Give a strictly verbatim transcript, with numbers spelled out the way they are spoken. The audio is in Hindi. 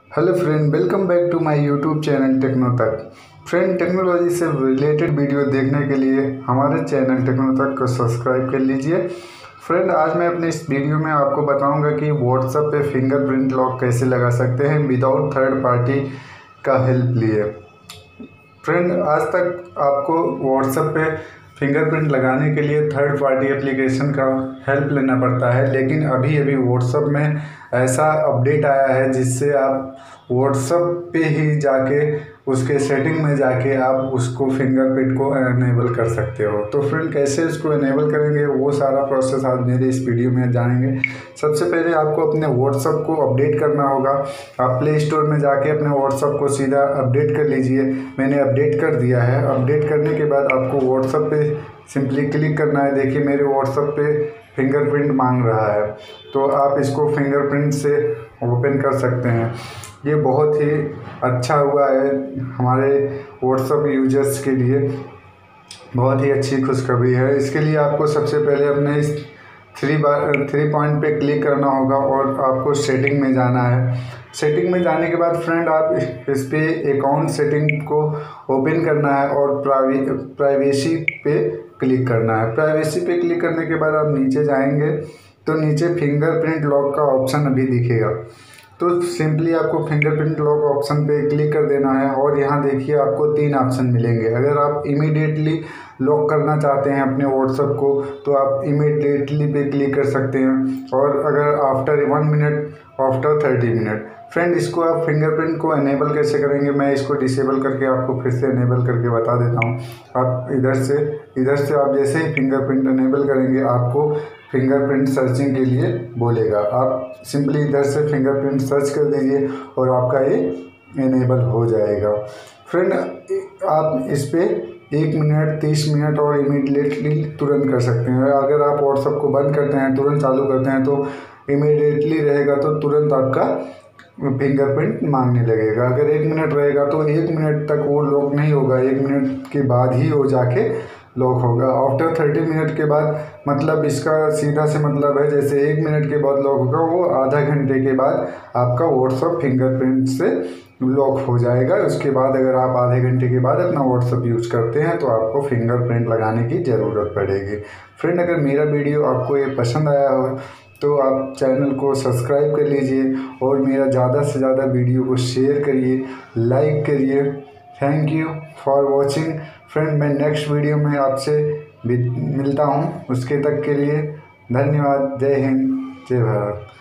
Hello friend, welcome back to my YouTube channel techno तक। फ्रेंड, टेक्नोलॉजी से रिलेटेड वीडियो देखने के लिए हमारे चैनल टेक्नो तक को सब्सक्राइब कर लीजिए। फ्रेंड, आज मैं अपने इस वीडियो में आपको बताऊंगा कि व्हाट्सएप पे फिंगरप्रिंट लॉक कैसे लगा सकते हैं विदाउट थर्ड पार्टी का हेल्प लिए। फ्रेंड, आज तक आपको व्हाट्सएप पे फिंगरप्रिंट लगाने के लिए थर्ड पार्टी एप्लीकेशन का हेल्प लेना पड़ता है, लेकिन अभी अभी व्हाट्सएप में ऐसा अपडेट आया है जिससे आप व्हाट्सएप पे ही जाके उसके सेटिंग में जाके आप उसको फिंगरप्रिंट को एनेबल कर सकते हो। तो फ्रेंड, कैसे उसको एनेबल करेंगे वो सारा प्रोसेस आज मेरे इस वीडियो में जानेंगे। सबसे पहले आपको अपने व्हाट्सएप को अपडेट करना होगा। आप प्ले स्टोर में जाके अपने व्हाट्सएप को सीधा अपडेट कर लीजिए। मैंने अपडेट कर दिया है। अपडेट करने के बाद आपको व्हाट्सएप पे सिंपली क्लिक करना है। देखिए, मेरे व्हाट्सएप पे फिंगरप्रिंट मांग रहा है, तो आप इसको फिंगरप्रिंट से ओपन कर सकते हैं। ये बहुत ही अच्छा हुआ है हमारे व्हाट्सएप यूजर्स के लिए, बहुत ही अच्छी खुशखबरी है। इसके लिए आपको सबसे पहले अपने इस थ्री बार थ्री पॉइंट पे क्लिक करना होगा और आपको सेटिंग में जाना है। सेटिंग में जाने के बाद फ्रेंड, आप इस पे अकाउंट सेटिंग को ओपन करना है और प्राइवेसी पे क्लिक करना है। प्राइवेसी पे क्लिक करने के बाद आप नीचे जाएंगे तो नीचे फिंगरप्रिंट लॉक का ऑप्शन अभी दिखेगा। तो सिंपली आपको फिंगरप्रिंट लॉक ऑप्शन पे क्लिक कर देना है और यहाँ देखिए आपको तीन ऑप्शन मिलेंगे। अगर आप इमीडिएटली लॉक करना चाहते हैं अपने व्हाट्सएप को तो आप इमीडिएटली पे क्लिक कर सकते हैं, और अगर after one minute, after thirty minute. Friend, इसको आप फिंगरप्रिंट को एनेबल कैसे करेंगे, मैं इसको डिसेबल करके आपको फिर से एनेबल करके बता देता हूँ। आप इधर से इधर से आप जैसे ही फिंगरप्रिंट एनेबल करेंगे आपको फिंगरप्रिंट सर्चिंग के लिए बोलेगा। आप सिंपली इधर से फिंगरप्रिंट सर्च कर दीजिए और आपका ये एनेबल हो जाएगा। फ्रेंड, आप इस पे एक मिनट, तीस मिनट और इमीडिएटली तुरंत कर सकते हैं। अगर आप व्हाट्सएप को बंद करते हैं, तुरंत चालू करते हैं तो इमीडिएटली रहेगा तो तुरंत आपका फिंगरप्रिंट मांगने लगेगा। अगर एक मिनट रहेगा तो एक मिनट तक वो लॉक नहीं होगा, एक मिनट के बाद ही वो जाके लॉक होगा। आफ्टर थर्टी मिनट के बाद, मतलब इसका सीधा से मतलब है जैसे एक मिनट के बाद लॉक होगा, वो आधा घंटे के बाद आपका व्हाट्सएप फिंगरप्रिंट से लॉक हो जाएगा। उसके बाद अगर आप आधे घंटे के बाद अपना व्हाट्सएप यूज़ करते हैं तो आपको फिंगरप्रिंट लगाने की ज़रूरत पड़ेगी। फ्रेंड, अगर मेरा वीडियो आपको ये पसंद आया हो तो आप चैनल को सब्सक्राइब कर लीजिए और मेरा ज़्यादा से ज़्यादा वीडियो को शेयर करिए, लाइक करिए। Thank you for watching. Friend, मैं नेक्स्ट वीडियो में आपसे मिलता हूँ, उसके तक के लिए धन्यवाद। जय हिंद, जय भारत।